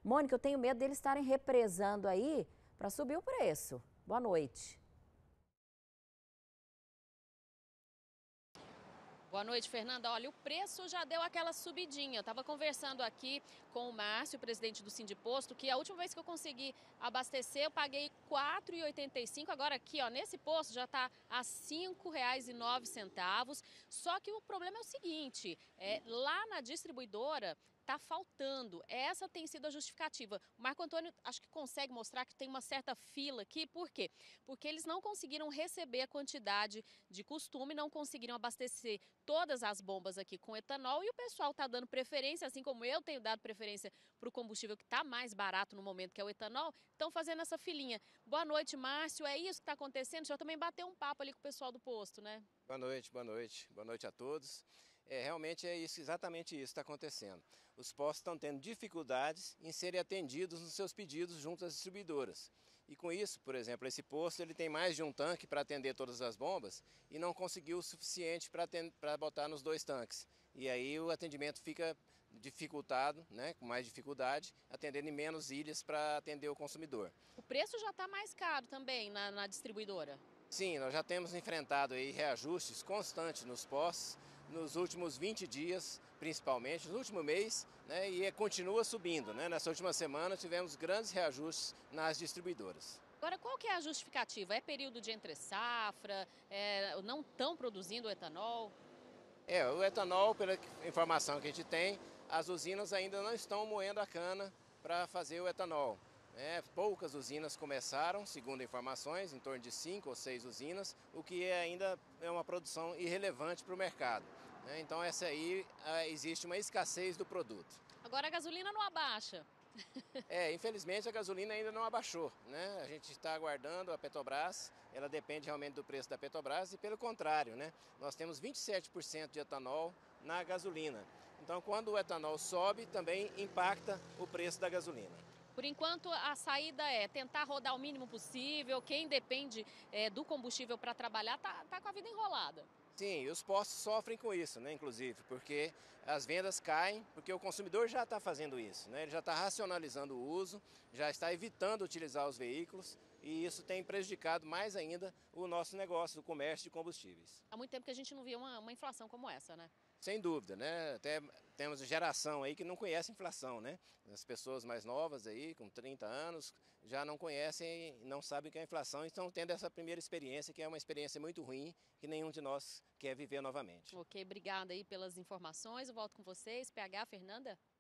Mônica, eu tenho medo deles estarem represando aí para subir o preço. Boa noite. Boa noite, Fernanda. Olha, o preço já deu aquela subidinha. Eu estava conversando aqui com o Márcio, presidente do Sindiposto, que a última vez que eu consegui abastecer, eu paguei R$ 4,85. Agora aqui, ó, nesse posto já está a R$ 5,09. Só que o problema é o seguinte, lá na distribuidora está faltando. Essa tem sido a justificativa. O Marco Antônio acho que consegue mostrar que tem uma certa fila aqui. Por quê? Porque eles não conseguiram receber a quantidade de costume, não conseguiram abastecer todas as bombas aqui com etanol e o pessoal está dando preferência, assim como eu tenho dado preferência para o combustível que está mais barato no momento, que é o etanol, estão fazendo essa filinha. Boa noite, Márcio. É isso que está acontecendo? O senhor também bateu um papo ali com o pessoal do posto, né? Boa noite, boa noite. Boa noite a todos. Realmente é isso, exatamente isso que está acontecendo. Os postos estão tendo dificuldades em serem atendidos nos seus pedidos junto às distribuidoras. E com isso, por exemplo, esse posto ele tem mais de um tanque para atender todas as bombas e não conseguiu o suficiente para botar nos 2 tanques. E aí o atendimento fica dificultado, né, com mais dificuldade, atendendo em menos ilhas para atender o consumidor. O preço já está mais caro também na distribuidora. Sim, nós já temos enfrentado aí reajustes constantes nos postos, nos últimos 20 dias, principalmente, no último mês, né, e continua subindo, né? Nessa última semana tivemos grandes reajustes nas distribuidoras. Agora, qual que é a justificativa? É período de entre-safra? Não estão produzindo o etanol? O etanol, pela informação que a gente tem, as usinas ainda não estão moendo a cana para fazer o etanol. Poucas usinas começaram, segundo informações, em torno de 5 ou 6 usinas, o que ainda é uma produção irrelevante para o mercado. Então essa aí existe uma escassez do produto. Agora a gasolina não abaixa. Infelizmente a gasolina ainda não abaixou, né? A gente está aguardando a Petrobras, ela depende realmente do preço da Petrobras e pelo contrário, né? Nós temos 27% de etanol na gasolina. Então quando o etanol sobe, também impacta o preço da gasolina. Por enquanto, a saída é tentar rodar o mínimo possível. Quem depende do combustível para trabalhar tá com a vida enrolada. Sim, e os postos sofrem com isso, né, inclusive, porque as vendas caem, porque o consumidor já está fazendo isso, né, ele já está racionalizando o uso, já está evitando utilizar os veículos e isso tem prejudicado mais ainda o nosso negócio, o comércio de combustíveis. Há muito tempo que a gente não via uma inflação como essa, né? Sem dúvida, né? Até temos geração aí que não conhece inflação, né? As pessoas mais novas aí, com 30 anos, já não conhecem, não sabem o que é inflação e estão tendo essa primeira experiência, que é uma experiência muito ruim, que nenhum de nós quer viver novamente. Ok, obrigada aí pelas informações. Eu volto com vocês. PH, Fernanda?